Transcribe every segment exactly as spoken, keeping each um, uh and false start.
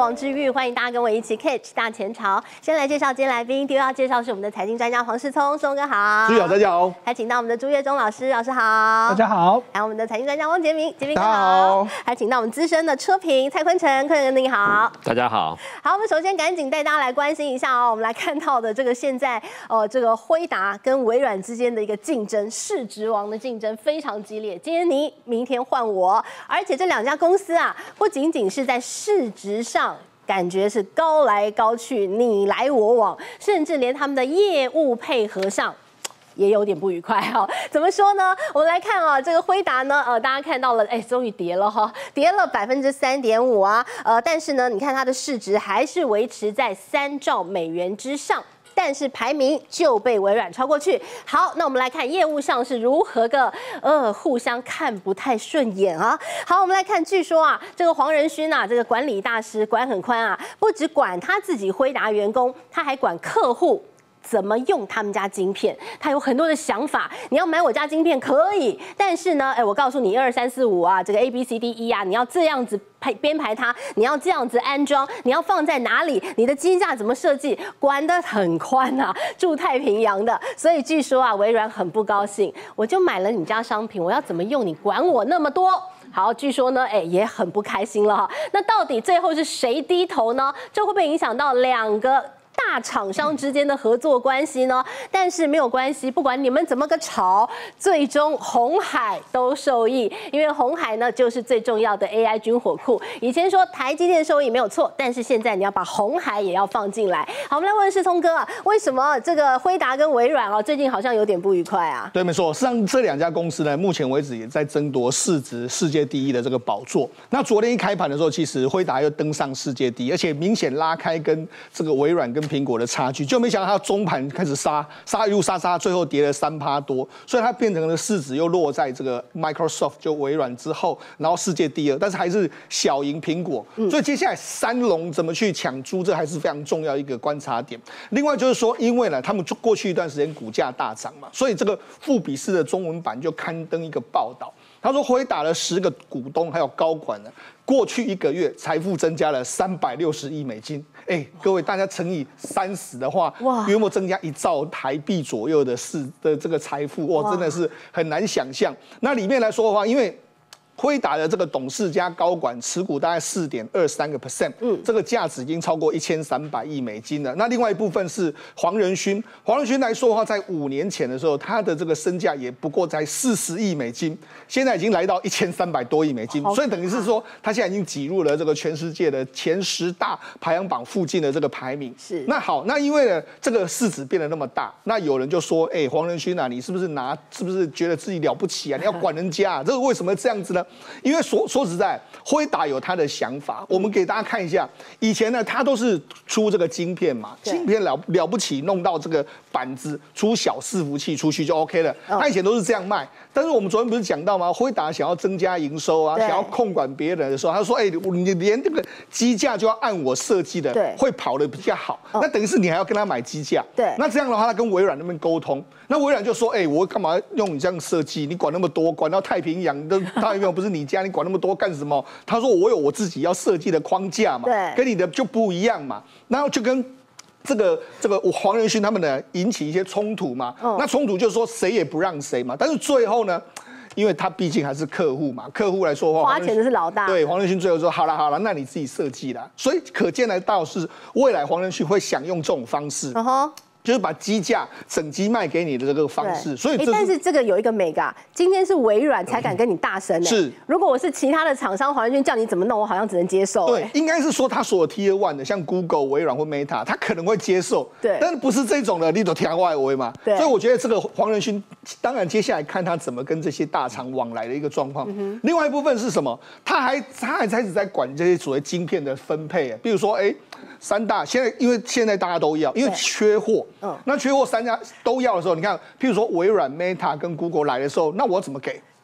王之玉，欢迎大家跟我一起 catch 大前朝。先来介绍今天来宾，第一个要介绍是我们的财经专家黄世聪，聪哥好。 朱好，大家好。 还请到我们的朱月忠老师，老师好。 大家好。 还有我们的财经专家汪杰明，杰明大哥家好。 还请到我们资深的车评蔡坤成，坤成你好。 大家好。 好，我们首先赶紧带大家来关心一下哦，我们来看到的这个现在呃这个辉达跟微软之间的一个竞争，市值王的竞争非常激烈。今天你，明天换我，而且这两家公司啊，不仅仅是在市值上感觉是高来高去，你来我往，甚至连他们的业务配合上也有点不愉快哈、哦。怎么说呢？我们来看啊，这个辉达呢，呃，大家看到了，哎，终于跌了哈，跌了百分之三点五啊，呃，但是呢，你看它的市值还是维持在三兆美元之上。但是排名就被微软超过去。好，那我们来看业务上是如何个呃互相看不太顺眼啊。好，我们来看，据说啊，这个黄仁勋啊，这个管理大师管很宽啊，不只管他自己辉达员工，他还管客户怎么用他们家晶片，他有很多的想法。你要买我家晶片可以，但是呢，哎，我告诉你，一二三四五啊，这个 A B C D E 啊，你要这样子排编排它，你要这样子安装，你要放在哪里，你的机架怎么设计，管得很宽啊，住太平洋的。所以据说啊，微软很不高兴，我就买了你家商品，我要怎么用，你管我那么多？好，据说呢，哎，也很不开心了哈。那到底最后是谁低头呢？这会不会影响到两个大厂商之间的合作关系呢？但是没有关系，不管你们怎么个吵，最终鸿海都受益，因为鸿海呢就是最重要的 A I 军火库。以前说台积电受益没有错，但是现在你要把鸿海也要放进来。好，我们来问世聪哥啊，为什么这个辉达跟微软啊最近好像有点不愉快啊？ 对，没错，实际上这两家公司呢，目前为止也在争夺市值世界第一的这个宝座。那昨天一开盘的时候，其实辉达又登上世界第一，而且明显拉开跟这个微软跟苹果的差距，就没想到它中盘开始杀杀一路杀杀，最后跌了三趴多，所以它变成了市值又落在这个 Microsoft 就微软之后，然后世界第二，但是还是小赢苹果，所以接下来三龙怎么去抢珠，这还是非常重要一个观察点。另外就是说，因为呢，他们过去一段时间股价大涨嘛，所以这个富比士的中文版就刊登一个报道。他说，辉达的十个股东还有高管呢，过去一个月财富增加了三百六十亿美金。哎，各位大家乘以三十的话，约莫增加一兆台币左右的市的这个财富，哇，真的是很难想象。那里面来说的话，因为辉达的这个董事加高管持股大概四点二三个 percent， 嗯，这个价值已经超过一千三百亿美金了。那另外一部分是黄仁勋，黄仁勋来说的话，在五年前的时候，他的这个身价也不过才四十亿美金，现在已经来到一千三百多亿美金，所以等于是说，他现在已经挤入了这个全世界的前十大排行榜附近的这个排名。 是。那好，那因为呢，这个市值变得那么大，那有人就说，哎、欸，黄仁勋啊，你是不是拿，是不是觉得自己了不起啊？你要管人家、啊，这个为什么这样子呢？因为说说实在，辉达有他的想法，我们给大家看一下。以前呢，他都是出这个晶片嘛，晶片了了不起，弄到这个板子，出小伺服器出去就 OK 了。他以前都是这样卖。但是我们昨天不是讲到吗？辉达想要增加营收啊，想要控管别人的时候，他说：“哎、欸，你连这个机架就要按我设计的，会跑得比较好。那等于是你还要跟他买机架。 对， 那这样的话，他跟微软那边沟通。那微软就说：“哎、欸，我干嘛用你这样设计？你管那么多，管到太平洋，都太平洋不是你家。”你管那么多干什么？他说我有我自己要设计的框架嘛， 对， 跟你的就不一样嘛。然后就跟这个这个黄仁勋他们呢引起一些冲突嘛。嗯、那冲突就是说谁也不让谁嘛。但是最后呢，因为他毕竟还是客户嘛，客户来说的话， 花钱的是老大。 对，黄仁勋最后说好了好了，那你自己设计啦。所以可见得到是未来黄仁勋会想用这种方式。Uh huh. 就是把机架整机卖给你的这个方式，所以欸、但是这个有一个美感，今天是微软才敢跟你大声、欸。 是，如果我是其他的厂商，黄仁勋叫你怎么弄，我好像只能接受、欸。 对，应该是说他所有 Tier One 的，像 Google、微软或 Meta， 他可能会接受。 对， 但是不是这种的，你都天外围嘛。对，所以我觉得这个黄仁勋，当然接下来看他怎么跟这些大厂往来的一个状况。嗯、另外一部分是什么？他还他还开始在管这些所谓晶片的分配，比如说，哎、欸。三大现在，因为现在大家都要，因为缺货，嗯，那缺货三家都要的时候，你看，譬如说微软、Meta 跟 Google 来的时候，那我怎么给？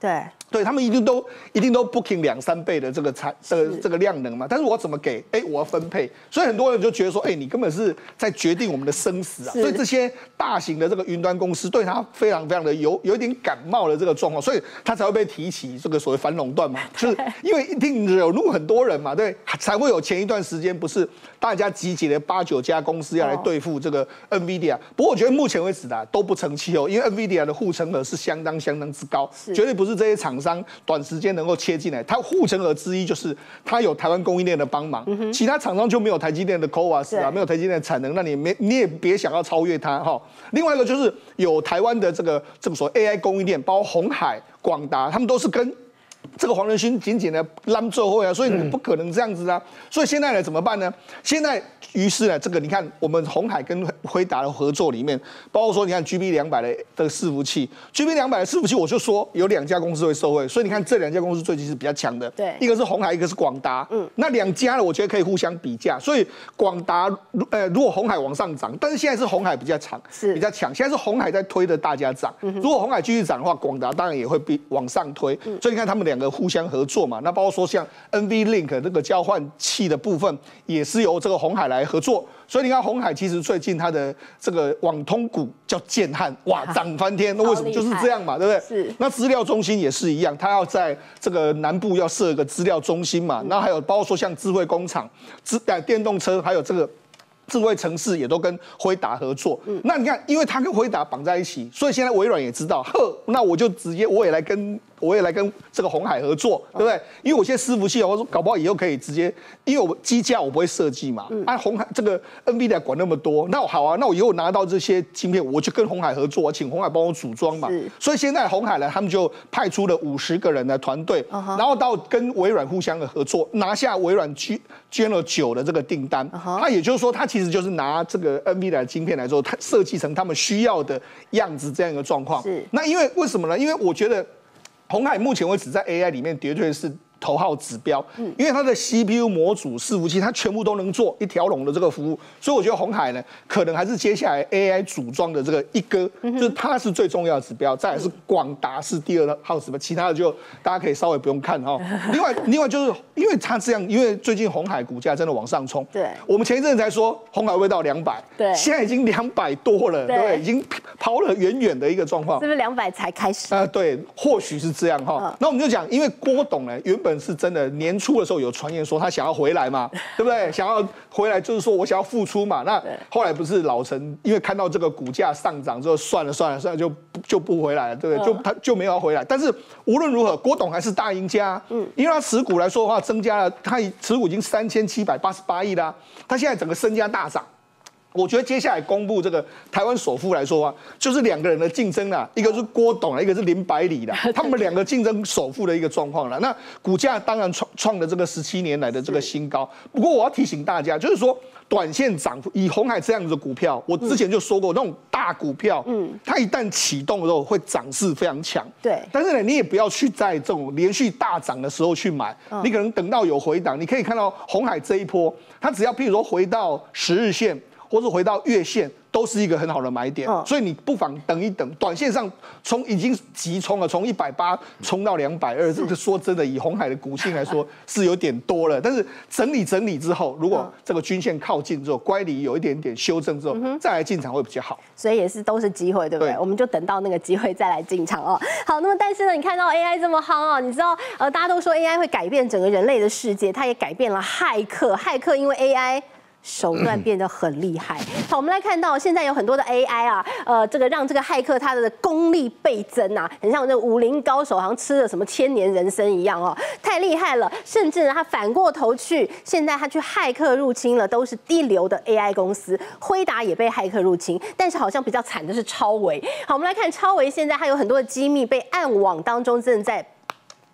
对。 对他们一定都一定都 booking 两三倍的这个产这个这个量能嘛，但是我怎么给？哎，我要分配，所以很多人就觉得说，哎，你根本是在决定我们的生死啊。所以这些大型的这个云端公司对他非常非常的有有一点感冒的这个状况，所以他才会被提起这个所谓反垄断嘛，就是因为一定惹怒很多人嘛，对，才会有前一段时间不是大家集结了八九家公司要来对付这个 NVIDIA。不过我觉得目前为止的都不成气候，因为 NVIDIA 的护城河是相当相当之高，绝对不是这些厂商短时间能够切进来。它护城河之一就是它有台湾供应链的帮忙，嗯、其他厂商就没有台积电的 C O A S 啊，没有台积电的产能，那你没你也别想要超越它哈。另外一个就是有台湾的这个这个所谓 A I 供应链，包括鸿海、广达，他们都是跟这个黄仁勋紧紧的拉最后啊，所以你不可能这样子啊。所以现在呢怎么办呢？现在于是呢，这个你看我们鸿海跟辉达的合作里面，包括说你看 G B 两百的的伺服器 ，G B 两百的伺服器，我就说有两家公司会受惠，所以你看这两家公司最近是比较强的， 对， 一个是鸿海，一个是广达，嗯，那两家呢，我觉得可以互相比价，所以广达呃如果鸿海往上涨，但是现在是鸿海比较强，是比较强，现在是鸿海在推的大家涨，嗯、如果鸿海继续涨的话，广达当然也会比往上推，嗯、所以你看他们两个互相合作嘛，那包括说像 N V Link 这个交换器的部分，也是由这个鸿海来合作。所以你看，鸿海其实最近它的这个网通股叫建汉，哇，涨翻天。那为什么就是这样嘛，对不对？是。那资料中心也是一样，它要在这个南部要设一个资料中心嘛，然后还有包括说像智慧工厂、智呃电动车，还有这个智慧城市也都跟辉达合作。嗯。那你看，因为它跟辉达绑在一起，所以现在微软也知道，呵，那我就直接我也来跟。我也来跟这个鸿海合作，对不对？因为我现在伺服器，我说搞不好以后可以直接，因为我机架我不会设计嘛，按鸿海这个 NVIDIA 管那么多，那我好啊，那我以后拿到这些晶片，我就跟鸿海合作，请鸿海帮我组装嘛。所以现在鸿海呢，他们就派出了五十个人的团队，然后到跟微软互相的合作，拿下微软捐捐了九的这个订单。那也就是说，他其实就是拿这个 NVIDIA 的晶片来做，他设计成他们需要的样子，这样一个状况。是。那因为为什么呢？因为我觉得。鸿海目前为止在 A I 里面绝对是头号指标，嗯，因为它的 C P U 模组、伺服器，它全部都能做一条龙的这个服务，所以我觉得鸿海呢，可能还是接下来 A I 组装的这个一哥，嗯、就是它是最重要的指标，再来是广达是第二号指标，其他的就大家可以稍微不用看哈。另外，另外就是因为它这样，因为最近鸿海股价真的往上冲，对，我们前一阵才说鸿海会到两百，对，现在已经两百多了，对，对，已经抛了远远的一个状况， 是不是两百才开始？ 啊、呃，对，或许是这样哈。嗯、那我们就讲，因为郭董呢，原本是真的年初的时候有传言说他想要回来嘛，对不对？想要回来就是说我想要复出嘛。那后来不是老陈因为看到这个股价上涨之后，算了算了算了，就就不回来了，对不对？就他就没有要回来。但是无论如何，郭董还是大赢家，嗯，因为他持股来说的话，增加了，他持股已经三千七百八十八亿啦，他现在整个身家大涨。我觉得接下来公布这个台湾首富来说啊，就是两个人的竞争啦，一个是郭董啦，一个是林百里啦，他们两个竞争首富的一个状况啦。那股价当然创创了这个十七年来的这个新高。不过我要提醒大家，就是说短线涨幅，以鸿海这样子的股票，我之前就说过，那种大股票，嗯，它一旦启动的时候会涨势非常强，对。但是呢，你也不要去在这种连续大涨的时候去买，你可能等到有回档，你可以看到鸿海这一波，它只要譬如说回到十日线。或是回到月线，都是一个很好的买点，嗯、所以你不妨等一等。短线上从已经急冲了，从一百八冲到两百二，这个说真的，以鸿海的股性来说是有点多了。但是整理整理之后，如果这个均线靠近之后，乖离有一点点修正之后，嗯、再来进场会比较好。 所以也是都是机会，对不对？对，我们就等到那个机会再来进场哦。好，那么但是呢，你看到 A I 这么夯哦，你知道呃，大家都说 A I 会改变整个人类的世界，它也改变了骇客，骇客因为 A I。手段变得很厉害。好，我们来看到现在有很多的 A I 啊，呃，这个让这个骇客他的功力倍增啊，很像这武林高手，好像吃了什么千年人参一样哦，太厉害了。甚至呢，他反过头去，现在他去骇客入侵了，都是一流的 A I 公司，辉达也被骇客入侵，但是好像比较惨的是超微。好，我们来看超微，现在它有很多的机密被暗网当中正在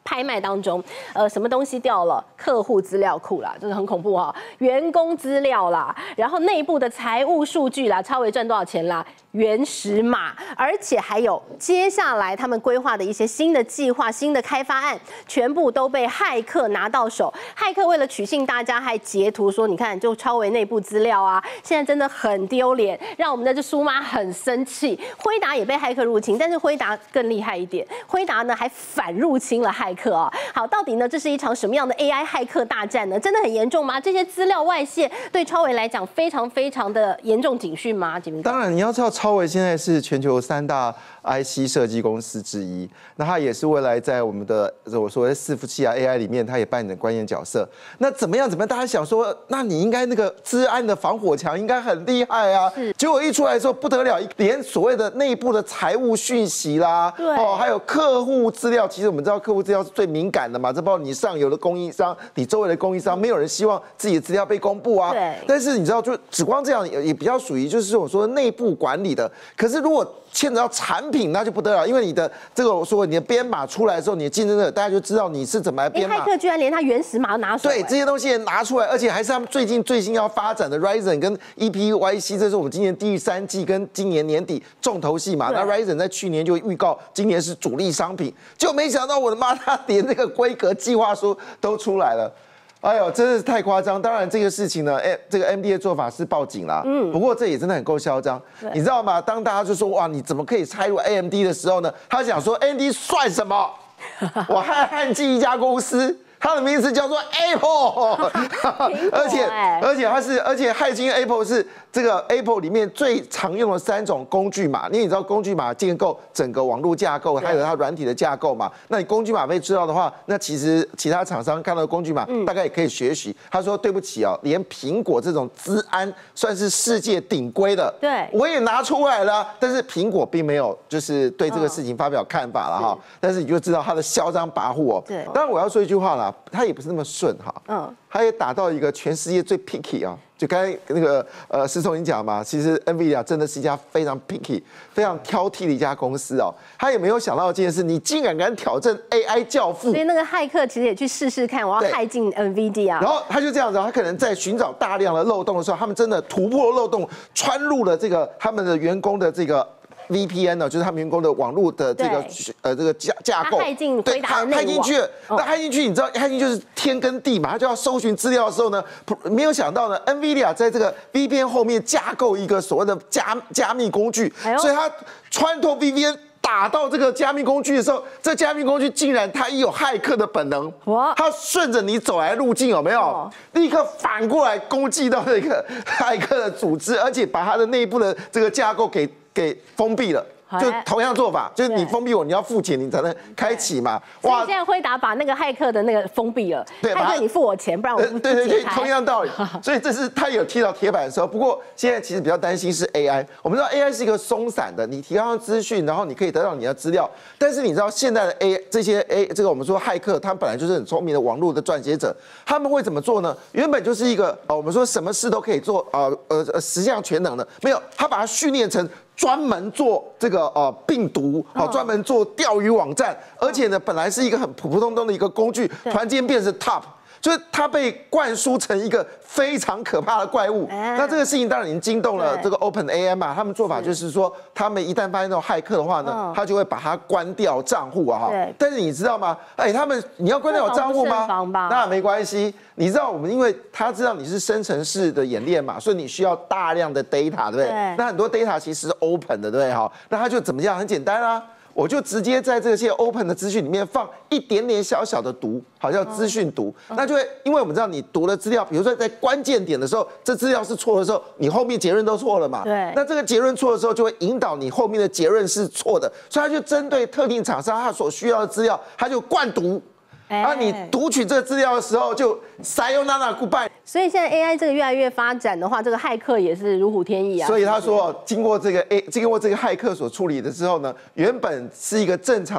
拍卖当中，呃，什么东西掉了？客户资料库啦，这个很恐怖哈、哦，员工资料啦，然后内部的财务数据啦，超微赚多少钱啦，原始码，而且还有接下来他们规划的一些新的计划、新的开发案，全部都被骇客拿到手。骇客为了取信大家，还截图说，你看，就超微内部资料啊，现在真的很丢脸，让我们的这苏妈很生气。辉达也被骇客入侵，但是辉达更厉害一点，辉达呢还反入侵了骇客啊。好，到底呢这是一场什么样的 A I 骇客大战呢？真的很严重吗？这些资料外泄对超微来讲非常非常的严重警讯吗？吉明哥， 当然你要知道，超微现在是全球三大 I C 设计公司之一，那它也是未来在我们的我所谓伺服器啊 A I 里面，它也扮演关键角色。那怎么样？怎么样？大家想说，那你应该那个资安的防火墙应该很厉害啊。结果一出来之后不得了，连所谓的内部的财务讯息啦，哦，还有客户资料，其实我们知道客户资料是最敏感的嘛，这包括你上游的供应商，你周围的供应商，没有人希望自己的资料被公布啊。 对。 但是你知道，就只光这样也也比较属于就是我说内部管理的。可是如果牵扯到产品，那就不得了，因为你的这个我说你的编码出来的时候，你的竞争者大家就知道你是怎么来编码。 骇客居然连他原始码拿出来， 对这些东西拿出来，而且还是他们最近最新要发展的 Ryzen 跟 E P U Y C， 这是我们今年第三季跟今年年底重头戏嘛。那 Ryzen 在去年就预告今年是主力商品，就没想到我的妈，他连这个规格计划书都出来了。哎呦，真的是太夸张！当然，这个事情呢，哎，这个 M D 的做法是报警啦。嗯，不过这也真的很够嚣张，你知道吗？当大家就说哇，你怎么可以拆入 A M D 的时候呢？他想说 A M D 算什么？我汉汉记一家公司。它的名字叫做 Apple， 而且而且它是而且骇进 Apple 是这个 Apple 里面最常用的三种工具码，因为你知道工具码建构整个网络架构，还有它软体的架构嘛。那你工具码被知道的话，那其实其他厂商看到的工具码，大概也可以学习。他说对不起哦，连苹果这种资安算是世界顶规的， 对， 我也拿出来了，但是苹果并没有就是对这个事情发表看法了哈。但是你就知道它的嚣张跋扈哦。 对， 当然我要说一句话啦。他也不是那么顺哈， 嗯， 他也打到一个全世界最 picky 啊，就刚才那个呃施聪已经讲嘛，其实 NVIDIA 真的是一家非常 picky、非常挑剔的一家公司哦。他也没有想到这件事，你竟然敢挑战 A I 教父， 所以那个骇客其实也去试试看，我要骇进 NVIDIA。 然后他就这样子，他可能在寻找大量的漏洞的时候，他们真的突破漏洞，穿入了这个他们的员工的这个。V P N 呢，就是他们员工的网络的这个呃这个架架构， 骇进辉达的内网， 骇进去了，那骇进去，你知道骇进就是天跟地嘛，他就要搜寻资料的时候呢，没有想到呢 ，NVIDIA 在这个 V P N 后面架构一个所谓的加加密工具，所以他穿透 V P N。打到这个加密工具的时候，这加密工具竟然它也有骇客的本能，它顺着你走来路径有没有？立刻反过来攻击到那个骇客的组织，而且把它的内部的这个架构给给封闭了。就同样做法，就是你封闭我，你要付钱，你才能开启嘛。 哇！现在辉达把那个骇客的那个封闭了，对，骇客你付我钱，不然我不对对对，同样道理。所以这是他有踢到铁板的时候。不过现在其实比较担心是 A I。我们知道 A I 是一个松散的，你提供资讯，然后你可以得到你的资料。但是你知道现在的 A 这些 A 这个我们说骇客，他们本来就是很聪明的网络的撰写者，他们会怎么做呢？原本就是一个呃我们说什么事都可以做，呃呃呃十项全能的，没有，他把它训练成。专门做这个呃病毒，好，专门做钓鱼网站，而且呢，本来是一个很普普通通的一个工具，突然间变成 top， 就是它被灌输成一个非常可怕的怪物。那这个事情当然已经惊动了这个 OpenAI 嘛，他们做法就是说，他们一旦发现那种骇客的话呢，他就会把它关掉账户啊哈。但是你知道吗？哎，他们你要关掉账户吗？那没关系。你知道我们，因为他知道你是生成式的演练嘛，所以你需要大量的 data， 对不对？对，那很多 data 其实是 open 的，对不对？哈，那他就怎么样？很简单啊，我就直接在这些 open 的资讯里面放一点点小小的毒，好叫资讯毒，嗯、那就会，因为我们知道你读了资料，比如说在关键点的时候，这资料是错的时候，你后面结论都错了嘛。 对， 那这个结论错的时候，就会引导你后面的结论是错的，所以他就针对特定厂商他所需要的资料，他就灌毒。啊，你读取这个资料的时候就 sayonara goodbye。 所以现在 A I 这个越来越发展的话，这个骇客也是如虎添翼啊。 所以他说，经过这个 A， 经过这个骇客所处理的之后呢，原本是一个正常的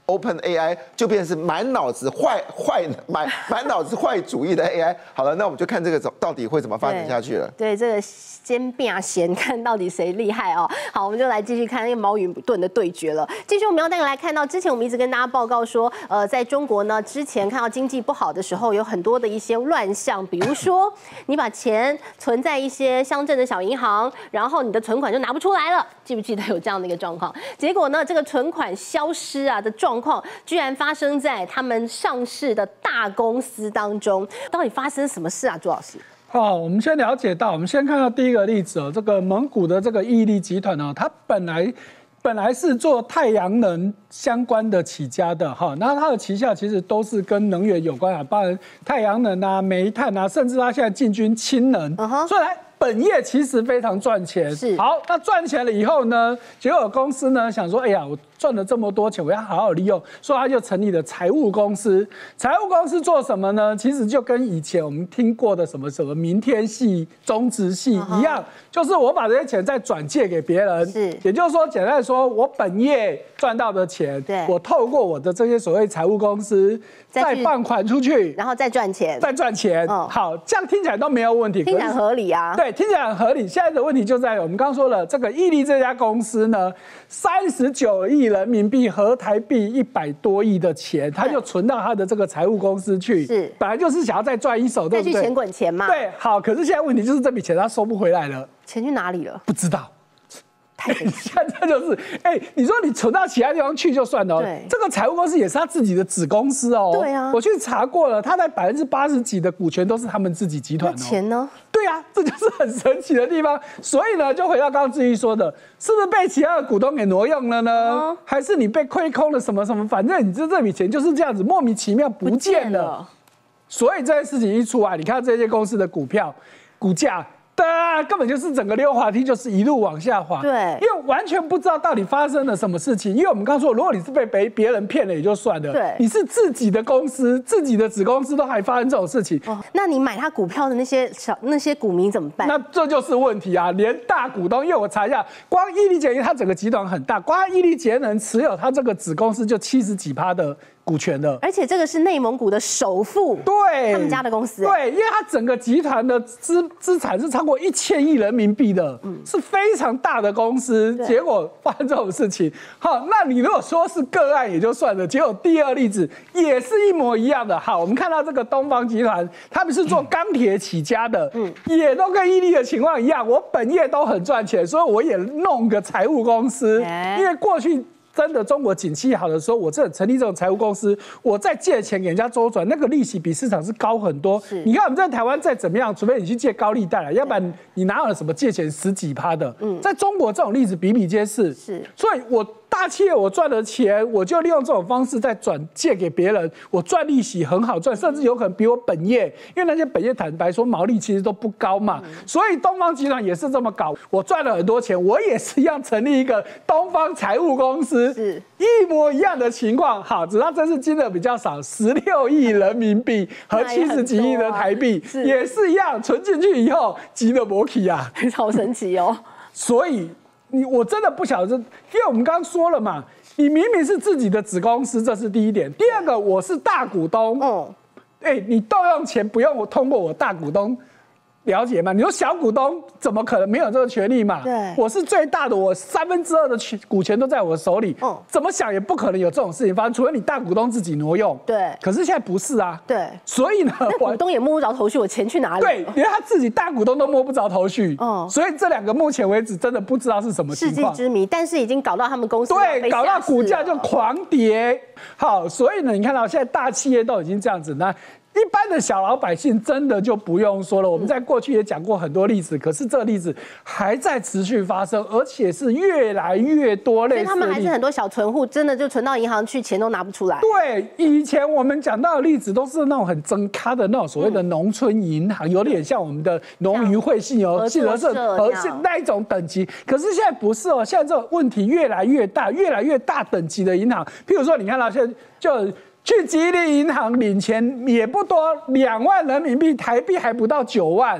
Open A I 就变成是满脑子坏坏满满脑子坏主意的 A I。好了，那我们就看这个到底会怎么发展下去了。 对，对这个先变先看到底谁厉害哦。好，我们就来继续看那个矛与盾的对决了。继续，我们要带来看到，之前我们一直跟大家报告说，呃，在中国呢，之前看到经济不好的时候，有很多的一些乱象，比如说你把钱存在一些乡镇的小银行，然后你的存款就拿不出来了，记不记得有这样的一个状况？结果呢，这个存款消失啊的状况，居然发生在他们上市的大公司当中。到底发生什么事啊，朱老师？ 好，我们先了解到，我们先看到第一个例子哦，这个蒙古的这个毅力集团哦，它本来本来是做太阳能相关的起家的哈，那它的旗下其实都是跟能源有关啊，包含太阳能啊、煤炭啊，甚至它现在进军氢能， uh-huh. 所以它本业其实非常赚钱。 是好，那赚钱了以后呢，结果公司呢想说，哎呀，我赚了这么多钱，我要好好利用，所以他就成立了财务公司。财务公司做什么呢？其实就跟以前我们听过的什么什么明天系、中植系一样， uh-huh. 就是我把这些钱再转借给别人。 是， 也就是说，简单来说，我本业赚到的钱， 对， 我透过我的这些所谓财务公司再放款出去， 然后再赚钱， 再赚钱。哦，好，这样听起来都没有问题， 听起来合理啊。 对，听起来很合理。现在的问题就在于我们刚刚说了，这个毅力这家公司呢，三十九亿人民币合台币一百多亿的钱，他就存到他的这个财务公司去。是，本来就是想要再赚一手，对不对？ 再去钱滚钱嘛。 对，好，可是现在问题就是这笔钱他收不回来了， 钱去哪里了？ 不知道。现在就是，哎、欸，你说你存到其他地方去就算了，对，这个财务公司也是他自己的子公司哦。对啊，我去查过了，他在百分之八十几的股权都是他们自己集团哦。 那钱呢？ 对啊，这就是很神奇的地方。所以呢，就回到刚刚志毅说的，是不是被其他的股东给挪用了呢？嗯、还是你被亏空了什么什么？反正你这这笔钱就是这样子莫名其妙不见了。了所以这件事情一出来，你看这些公司的股票、股价。对啊，根本就是整个溜滑梯，就是一路往下滑。对，因为完全不知道到底发生了什么事情。因为我们刚说，如果你是被别别人骗了也就算了，对，你是自己的公司、自己的子公司都还发生这种事情， 哦，那你买他股票的那些小那些股民怎么办？ 那这就是问题啊！连大股东，因为我查一下，光毅力节能它整个集团很大，光毅力节能持有它这个子公司就七十几趴的股权的， 而且这个是内蒙古的首富， 对， 他们家的公司， 对，因为它整个集团的资资产是超过一千亿人民币的，嗯，是非常大的公司。结果发生这种事情，好，那你如果说是个案也就算了，结果第二例子也是一模一样的。好，我们看到这个东方集团，他们是做钢铁起家的，嗯，也都跟毅力的情况一样，我本业都很赚钱，所以我也弄个财务公司，欸，因为过去。真的，中国景气好的时候，我这成立这种财务公司，我再借钱给人家周转，那个利息比市场是高很多。你看我们在台湾再怎么样，除非你去借高利贷了，要不然你哪有什么借钱十几趴的？嗯，在中国这种例子比比皆是。是，所以我大企业我赚了钱，我就利用这种方式再转借给别人，我赚利息很好赚，甚至有可能比我本业，因为那些本业坦白说毛利其实都不高嘛。嗯，所以东方集团也是这么搞，我赚了很多钱，我也是一样成立一个东方财务公司。是一模一样的情况，好，只要这次金额比较少，十六亿人民币和七十几亿的台币，是也是一样，存进去以后急得没起啊， 好神奇哦。 所以你我真的不晓得，因为我们刚刚说了嘛，你明明是自己的子公司，这是第一点。第二个，我是大股东，嗯，哎，你动用钱不用我通过我大股东。了解吗？你说小股东怎么可能没有这个权利嘛？对，我是最大的，我三分之二的股权都在我手里，嗯，怎么想也不可能有这种事情发生，除非你大股东自己挪用。对，可是现在不是啊。对，所以呢， 股东也摸不着头绪，我钱去哪里？ 对，连他自己大股东都摸不着头绪。嗯，所以这两个目前为止真的不知道是什么情况， 世纪之谜。但是已经搞到他们公司对，搞到股价就狂跌。好，所以呢，你看到现在大企业都已经这样子，那。一般的小老百姓真的就不用说了，我们在过去也讲过很多例子，可是这个例子还在持续发生，而且是越来越多类似的例子。 所以他们还是很多小存户，真的就存到银行去，钱都拿不出来。 对，以前我们讲到的例子都是那种很真咖的那种所谓的农村银行，有点像我们的农渔会信用信合社和那一种等级。可是现在不是哦，现在这种问题越来越大，越来越大等级的银行，譬如说你看到现在就。去吉林银行领钱也不多，两万人民币，台币还不到九万。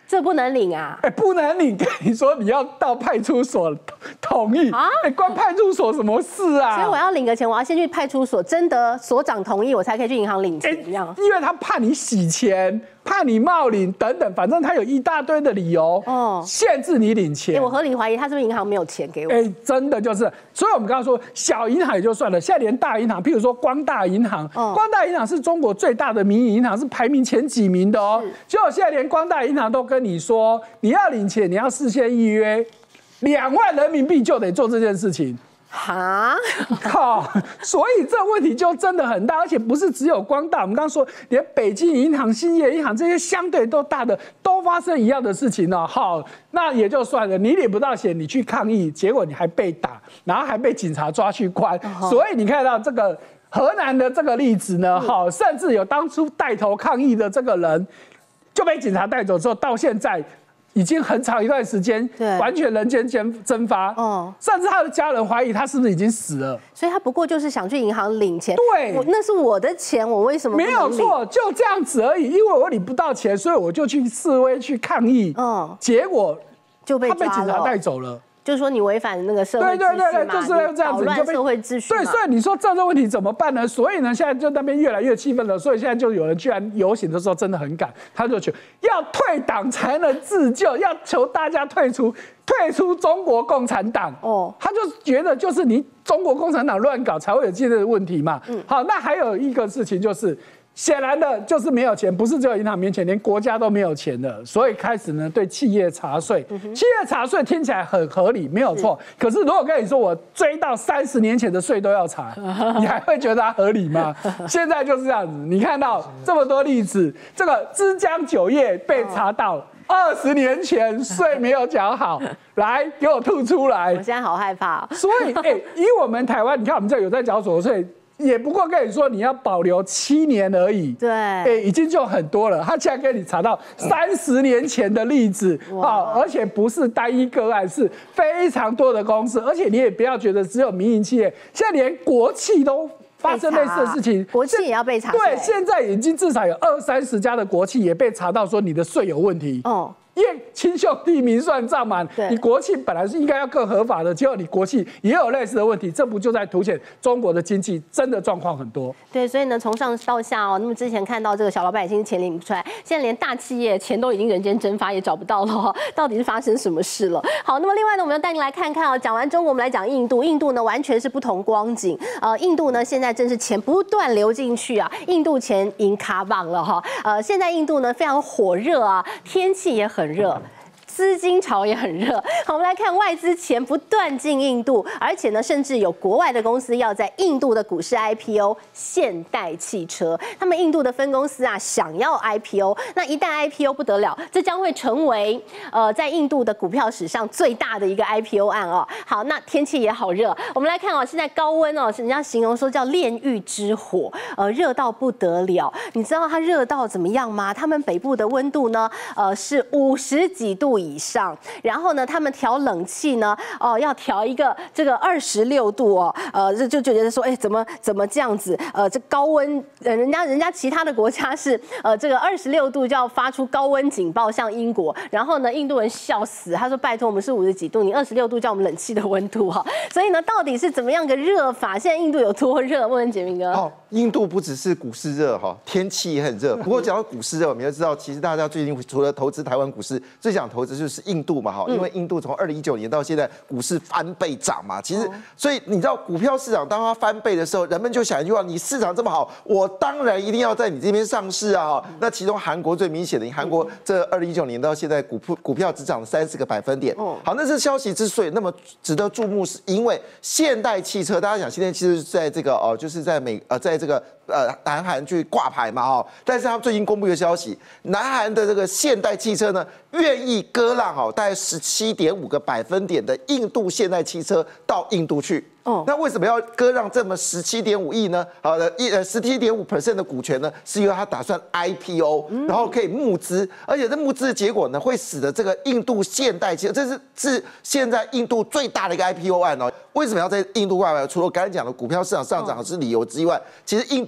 这不能领啊！ 哎，不能领，跟你说你要到派出所同意啊！哎，关派出所什么事啊？ 所以我要领个钱，我要先去派出所征得所长同意，我才可以去银行领钱，这样。 因为他怕你洗钱，怕你冒领等等，反正他有一大堆的理由，哦，限制你领钱。 哎，我合理怀疑他是不是银行没有钱给我？ 哎，真的就是，所以我们刚刚说小银行也就算了，现在连大银行，譬如说光大银行，哦、光大银行是中国最大的民营银行，是排名前几名的哦。结果现在连光大银行都跟你说，你要领钱，你要事先预约两万人民币就得做这件事情。 哈， 靠！所以这问题就真的很大，而且不是只有光大，我们刚刚说，连北京银行、兴业银行这些相对都大的，都发生一样的事情呢。好，那也就算了，你领不到钱，你去抗议，结果你还被打，然后还被警察抓去关。哦、所以你看到这个河南的这个例子呢，好、嗯，甚至有当初带头抗议的这个人就被警察带走之后，到现在。已经很长一段时间，完全人间蒸发，哦，甚至他的家人怀疑他是不是已经死了， 所以他不过就是想去银行领钱， 对， 那是我的钱，我为什么不没有错，就这样子而已，因为我领不到钱，所以我就去示威去抗议，嗯，结果就被他被警察带走了。 就是说你违反那个社会秩序嘛， 对对对对，就是这样子， 扰乱社会秩序。 对，所以你说政治问题怎么办呢？所以呢，现在就那边越来越气愤了。所以现在就有人居然游行的时候真的很赶，他就求要退党才能自救，要求大家退出退出中国共产党。哦，他就觉得就是你中国共产党乱搞才会有今天的问题嘛。嗯，好，那还有一个事情就是。显然的就是没有钱，不是只有银行没钱，连国家都没有钱了，所以开始呢对企业查税。嗯、企业查税听起来很合理，没有错。可是如果跟你说我追到三十年前的税都要查，你还会觉得它合理吗？现在就是这样子，你看到这么多例子，这个枝江酒业被查到二十年前税没有缴好，来给我吐出来。 我现在好害怕、哦。 所以，哎、欸，以我们台湾，你看我们这有在缴所得税。也不过跟你说你要保留七年而已， 对， 哎、欸，已经就很多了。他现在跟你查到三十年前的例子，啊，而且不是单一个案，是非常多的公司，而且你也不要觉得只有民营企业，现在连国企都发生类似的事情， 国企也要被查。 对，现在已经至少有二三十家的国企也被查到说你的税有问题。哦。因为亲兄弟明算账嘛，你国企本来是应该要更合法的，结果你国企也有类似的问题，这不就在凸显中国的经济真的状况很多？ 对，所以呢，从上到下哦，那么之前看到这个小老百姓钱领不出来，现在连大企业钱都已经人间蒸发，也找不到了、哦，到底是发生什么事了？好，那么另外呢，我们要带您来看看哦。讲完中国，我们来讲印度，印度呢完全是不同光景。呃，印度呢现在正是钱不断流进去啊，印度钱赢卡棒了哈。呃，现在印度呢非常火热啊，天气也很热。资金潮也很热，好，我们来看外资钱不断进印度，而且呢，甚至有国外的公司要在印度的股市 I P O。现代汽车，他们印度的分公司啊，想要 I P O， 那一旦 I P O 不得了，这将会成为呃在印度的股票史上最大的一个 I P O 案哦。好，那天气也好热，我们来看哦，现在高温哦，人家形容说叫炼狱之火，呃，热到不得了。你知道它热到怎么样吗？他们北部的温度呢，呃，是五十几度以上，然后呢，他们调冷气呢，哦、呃，要调一个这个二十六度哦，呃，就就觉得说，哎，怎么怎么这样子？呃，这高温，呃，人家人家其他的国家是呃这个二十六度就要发出高温警报，像英国，然后呢，印度人笑死，他说拜托，我们是五十几度，你二十六度叫我们冷气的温度哈，所以呢，到底是怎么样个热法？现在印度有多热？问问杰明哥。 哦，印度不只是股市热哈，天气也很热。不过讲到股市热，我们要知道，其实大家最近除了投资台湾股市，最想投资就是印度嘛哈，因为印度从二零一九年到现在股市翻倍涨嘛，其实所以你知道股票市场当它翻倍的时候，人们就想一句话：你市场这么好，我当然一定要在你这边上市啊！那其中韩国最明显的，韩国这二零一九年到现在股票股票只涨了三十个百分点。好，那这消息之所以那么值得注目，是因为现代汽车，大家想现代汽车在这个哦，就是在美呃，在这个。呃，南韩去挂牌嘛，哈，但是他们最近公布一个消息，南韩的这个现代汽车呢，愿意割让哦，大概十七点五个百分点的印度现代汽车到印度去。哦，那为什么要割让这么十七点五亿呢？好的，一呃十七点五 percent 的股权呢，是因为他打算 I P O， 然后可以募资，而且这募资的结果呢，会使得这个印度现代汽车，这是是现在印度最大的一个 I P O 案哦。为什么要在印度挂牌？除了我刚才讲的股票市场上涨是理由之外，其实印度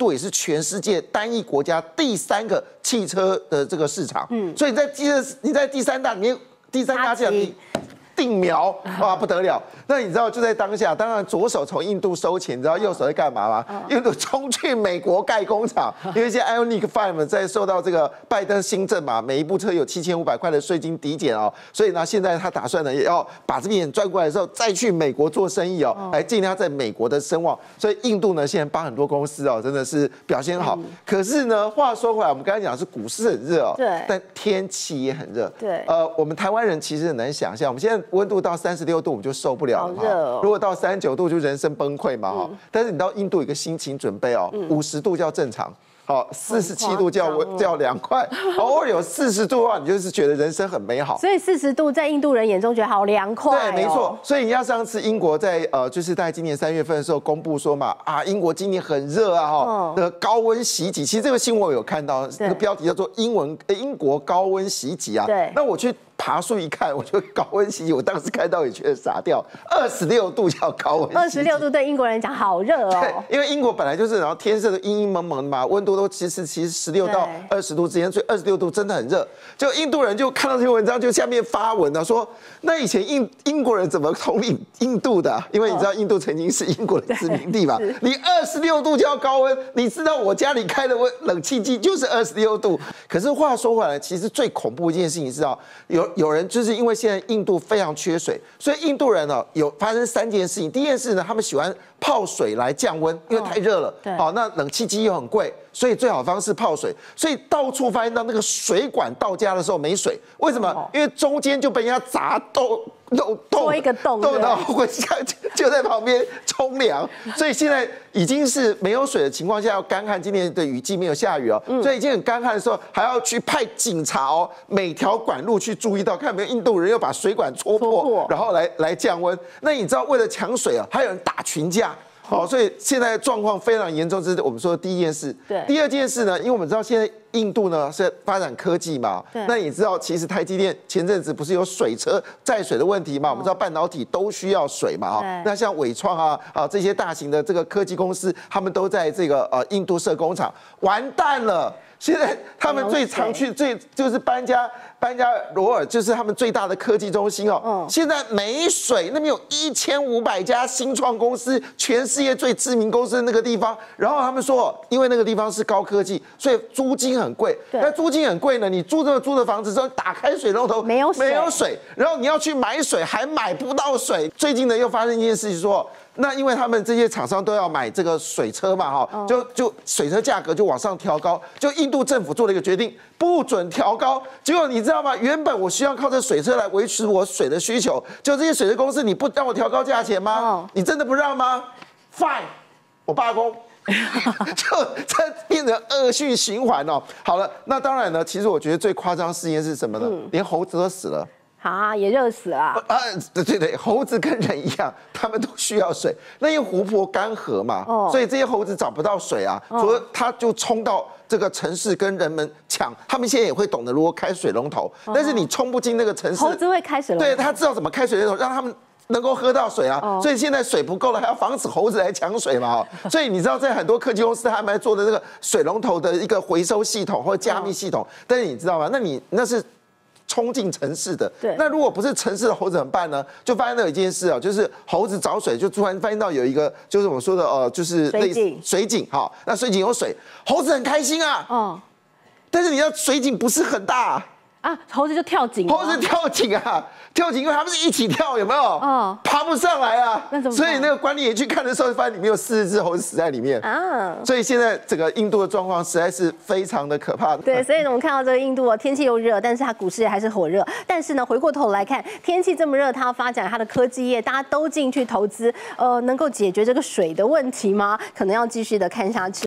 度也是全世界单一国家第三个汽车的这个市场。嗯，所以你在第二你在第三大里面，第三大市场。定苗哇不得了！那你知道就在当下，当然左手从印度收钱，你知道右手在干嘛吗？印度冲去美国盖工厂，因为现在 Ioniq 五在受到这个拜登新政嘛，每一部车有七千五百块的税金抵减哦，所以呢，现在他打算呢也要把这笔钱赚过来的时候，再去美国做生意哦，来建立他在美国的声望。所以印度呢现在帮很多公司哦，真的是表现好。可是呢，话说回来，我们刚才讲的是股市很热哦， 对， 但天气也很热。 对， 呃，我们台湾人其实很难想象，我们现在温度到三十六度我们就受不了了， 好热哦。 如果到三十九度就人生崩溃嘛哈。嗯、但是你到印度有个心情准备哦，五十、嗯、度叫正常。好，四十七度叫叫凉快，偶尔有四十度的话，你就是觉得人生很美好。 所以四十度在印度人眼中觉得好凉快、哦。 对，没错。所以你要上次英国在呃，就是在今年三月份的时候公布说嘛，啊，英国今年很热啊哈，那个、嗯、高温袭击。其实这个新闻我有看到，那个标题叫做英文英国高温袭击啊。 对。 那我去爬树一看，我觉得高温袭击，我当时看到也觉得傻掉。二十六度叫高温袭击。 二十六度对英国人讲好热哦。 对，因为英国本来就是，然后天色都阴阴蒙蒙的嘛，温度都其实其实十六到二十度之间，所以二十六度真的很热。就印度人就看到这篇文章，就下面发文了，说那以前英英国人怎么统领印度的、啊？因为你知道印度曾经是英国的殖民地嘛，你二十六度叫高温，你知道我家里开的温冷气机就是二十六度。可是话说回来，其实最恐怖一件事情是啊，有有人就是因为现在印度非常缺水，所以印度人呢有发生三件事情。第一件事呢，他们喜欢泡水来降温，因为太热了。对，好，那冷气机又很贵。所以最好的方式泡水，所以到处发现到那个水管到家的时候没水，为什么？哦、因为中间就被人家砸洞洞洞一个洞， 洞然后回家就在旁边冲凉，所以现在已经是没有水的情况下要干旱，今年的雨季没有下雨哦，嗯、所以已经很干旱的时候还要去派警察哦，每条管路去注意到看有没有印度人又把水管戳破，戳破然后来来降温。那你知道为了抢水啊，还有人打群架。好，所以现在状况非常严重，这是我们说的第一件事。 对， 第二件事呢，因为我们知道现在印度呢是发展科技嘛， 对， 那你知道其实台积电前阵子不是有水车载水的问题嘛？哦、我们知道半导体都需要水嘛，哈，那像伟创啊啊这些大型的这个科技公司，他们都在这个呃印度设工厂，完蛋了。现在他们最常去最就是班加班加罗尔，就是他们最大的科技中心哦。嗯、现在没水，那边有一千五百家新创公司，全世界最知名公司的那个地方。然后他们说，因为那个地方是高科技，所以租金很贵。那租金很贵呢，你租这个租的房子之后，打开水龙头没有水， 没有水，然后你要去买水还买不到水。最近呢又发生一件事情说。那因为他们这些厂商都要买这个水车嘛，哈，就就水车价格就往上调高，就印度政府做了一个决定，不准调高。结果你知道吗？原本我需要靠这水车来维持我水的需求，就这些水车公司，你不让我调高价钱吗？你真的不让吗 ？Fine， 我罢工。就这变成恶性循环哦。好了，那当然呢，其实我觉得最夸张的事件是什么呢？嗯、连猴子都死了。 啊，也热死了啊！ 啊，对对对，猴子跟人一样，他们都需要水。那因为湖泊干涸嘛，哦、所以这些猴子找不到水啊，哦、所以他就冲到这个城市跟人们抢。他们现在也会懂得如何开水龙头，哦、但是你冲不进那个城市。 猴子会开水龙头， 对他知道怎么开水龙头，让他们能够喝到水啊。哦、所以现在水不够了，还要防止猴子来抢水嘛。所以你知道，在很多科技公司他们还做的这个水龙头的一个回收系统或者加密系统，哦、但是你知道吗？那你那是。冲进城市的， 对， 那如果不是城市的猴子怎么办呢？就发现了一件事啊，就是猴子找水，就突然发现到有一个，就是我们说的呃，就是类似水井，好，那水井有水，猴子很开心啊，哦，但是你要水井不是很大啊，猴子就跳井， 猴子跳井啊，跳井，因为他们是一起跳，有没有？哦，爬不上来啊， 那怎么办？ 所以那个管理员去看的时候，发现里面有四十只猴子死在里面啊，所以现在整个印度的状况实在是非常的可怕的。 对，所以呢，我们看到这个印度哦，天气又热，但是它股市还是火热。但是呢，回过头来看，天气这么热，它要发展它的科技业，大家都进去投资，呃，能够解决这个水的问题吗？可能要继续的看下去。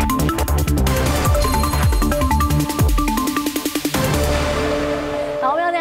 好，我们要再来看到。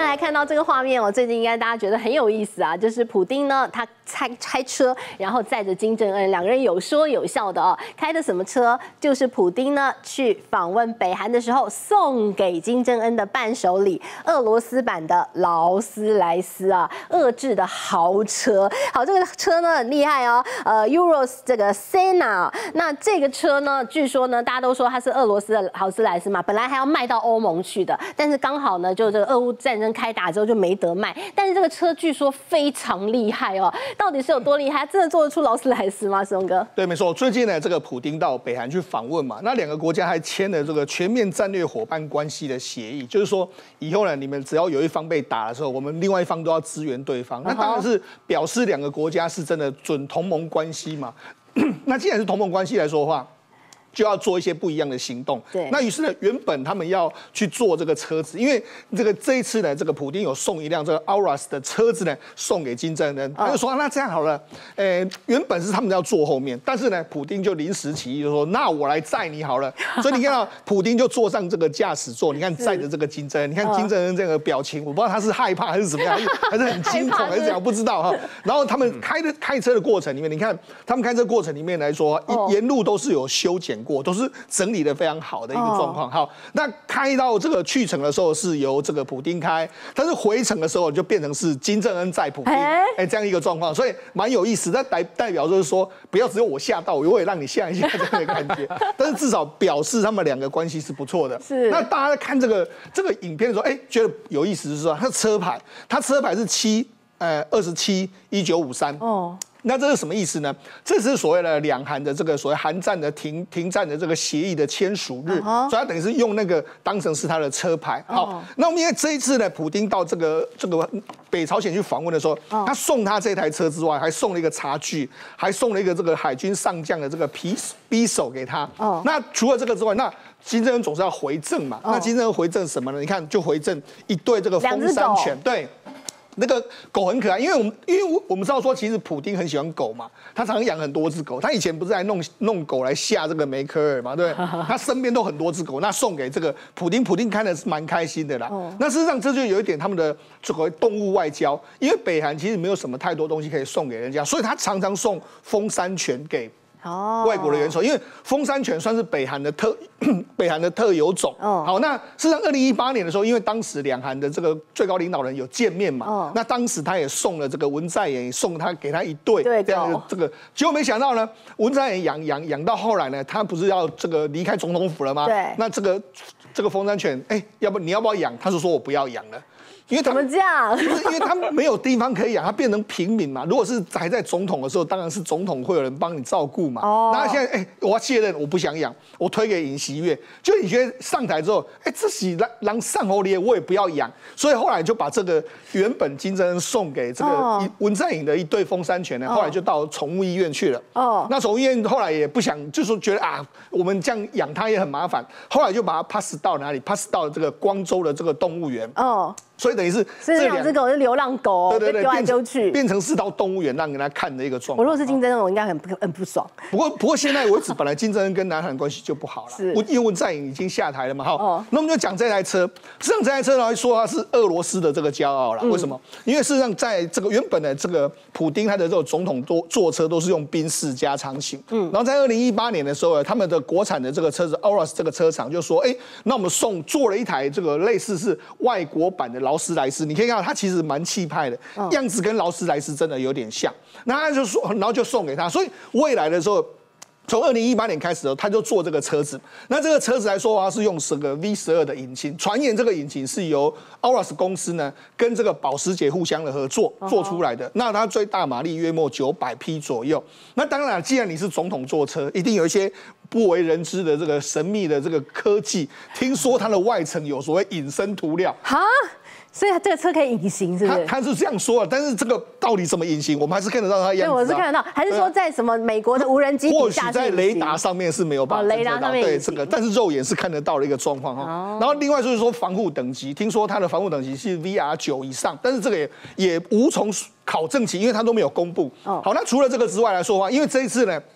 到这个画面哦，最近应该大家觉得很有意思啊，就是普丁呢，他开开车，然后载着金正恩，两个人有说有笑的哦。开的什么车？就是普丁呢去访问北韩的时候送给金正恩的伴手礼，俄罗斯版的劳斯莱斯啊，遏制的豪车。好，这个车呢很厉害哦，呃 ，Euros 这个 Senna， 那这个车呢，据说呢，大家都说它是俄罗斯的劳斯莱斯嘛，本来还要卖到欧盟去的，但是刚好呢，就这个俄乌战争开打之后就没得卖。但是这个车据说非常厉害哦，到底是有多厉害？真的做得出劳斯莱斯吗？石龙哥？ 对，没错。最近呢，这个普丁到北韩去访问嘛，那两个国家还签了这个全面战略伙伴关系的协议，就是说以后呢，你们只要有一方被打的时候，我们另外一方都要支援对方。那当然是表示两个国家是真的准同盟关系嘛。那既然是同盟关系来说的话，就要做一些不一样的行动。 对， 那于是呢，原本他们要去做这个车子，因为这个这一次呢，这个普丁有送一辆这个 Auras 的车子呢，送给金正恩。他就说、啊、那这样好了，呃，原本是他们要坐后面，但是呢，普丁就临时起意，就说那我来载你好了。所以你看到普丁就坐上这个驾驶座，你看载着这个金正恩，你看金正恩这个表情，我不知道他是害怕还是怎么样，还是很惊恐还是怎样，不知道哈。然后他们开的开车的过程里面，你看他们开车过程里面来说，沿路都是有修剪过，都是整理的非常好的一个状况。好，那开到这个去程的时候是由这个普丁开，但是回程的时候就变成是金正恩载普丁，哎、欸，这样一个状况，所以蛮有意思。那代代表就是说，不要只有我吓到，我也让你吓一下这样的感觉。但是至少表示他们两个关系是不错的。 是。 那大家在看这个这个影片的时候，哎、欸，觉得有意思是说，它车牌，它车牌是七呃二十七一九五三。哦。那这是什么意思呢？这是所谓的两韩的这个所谓韩战的停停战的这个协议的签署日， uh-huh. 所以他等于是用那个当成是他的车牌。好， uh-huh. 那我们因为这一次呢，普丁到这个这个北朝鲜去访问的时候， uh-huh. 他送他这台车之外，还送了一个茶具，还送了一个这个海军上将的这个匕匕首给他。Uh-huh. 那除了这个之外，那金正恩总是要回赠嘛？ Uh-huh. 那金正恩回赠什么呢？你看，就回赠一对这个风山犬，对。那个狗很可爱，因为我们因为我们知道说，其实普丁很喜欢狗嘛，他常常养很多只狗。他以前不是来弄弄狗来吓这个梅克尔嘛，对不对？他身边都很多只狗，那送给这个普丁，普丁看的是蛮开心的啦。哦、那事实上这就有一点他们的这个动物外交，因为北韩其实没有什么太多东西可以送给人家，所以他常常送风山犬给外国的元首，因为风山犬算是北韩的特北韩的特有种。哦、好，那事实上二零一八年的时候，因为当时两韩的这个最高领导人有见面嘛，哦、那当时他也送了这个文在寅，送他给他一对这样的这个，结果没想到呢，文在寅养养养到后来呢，他不是要这个离开总统府了吗？ 对， 那这个这个风山犬，哎、欸，要不你要不要养？他就说我不要养了。因为他怎么这样？ 因为他没有地方可以养，他变成平民嘛。如果是还在总统的时候，当然是总统会有人帮你照顾嘛。哦。那现在，哎、欸，我要卸任，我不想养，我推给尹锡悦。就尹锡悦上台之后，哎、欸，这是让让上侯爷，我也不要养。所以后来就把这个原本金正恩送给这个文在寅的一对风山犬呢，后来就到宠物医院去了。哦。那宠物医院后来也不想，就说觉得啊，我们这样养它也很麻烦，后来就把它 pass 到哪里 ？pass 到这个光州的这个动物园。哦。所以等于是这两只狗是流浪狗，对对对，丢来丢去， 变成是到动物园让人家看的一个状况。 我如果是金正恩，我应该很不很不爽。 不过不过现在为止，本来金正恩跟南韩关系就不好了， 是因为文在寅已经下台了嘛，哈。哦。那我们就讲这台车，实际上这台车来说它是俄罗斯的这个骄傲了。嗯、为什么？因为事实上在这个原本的这个普丁他的这种总统坐坐车都是用宾士加长型，嗯。然后在二零一八年的时候，他们的国产的这个车子 Auras 这个车厂就说，哎、欸，那我们送做了一台这个类似是外国版的劳斯莱斯，你可以看到它其实蛮气派的，哦、样子跟劳斯莱斯真的有点像。那他就说，然后就送给他，所以未来的时候。从二零一八年开始，他就做这个车子。那这个车子来说啊，是用这个 V 十二的引擎，传言这个引擎是由 Auras 公司呢跟这个保时捷互相的合作做出来的。那它最大马力约莫九百匹左右。那当然，既然你是总统坐车，一定有一些不为人知的这个神秘的这个科技。听说它的外层有所谓隐身涂料。哈。 所以这个车可以隐形，是不是？ 他他是这样说的，但是这个到底怎么隐形，我们还是看得到它的样子、啊。 对，我是看得到，还是说在什么美国的无人机底下？ 或许在雷达上面是没有办法侦测到，对这个，但是肉眼是看得到的一个状况哈。哦、然后另外就是说防护等级，听说它的防护等级是 V R 九以上，但是这个也也无从考证起，因为它都没有公布。哦、好，那除了这个之外来说的话，因为这一次呢。